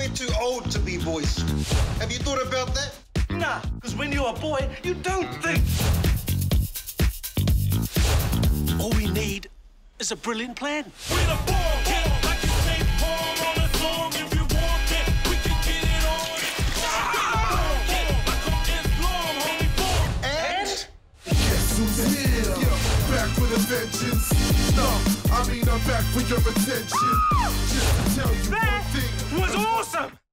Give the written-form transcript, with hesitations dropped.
we're too old to be boys. Have you thought about that? Nah, because when you're a boy, you don't think. All we need is a brilliant plan. We're the ball kid, like you say, Paul on a song. If you want it, we can get it on. Ball kid, like I'm Islam, homie, ball. And? Guess who's here? Yeah, back with a vengeance. No, I mean I'm back for your attention. Just to tell you one thing. Was awesome!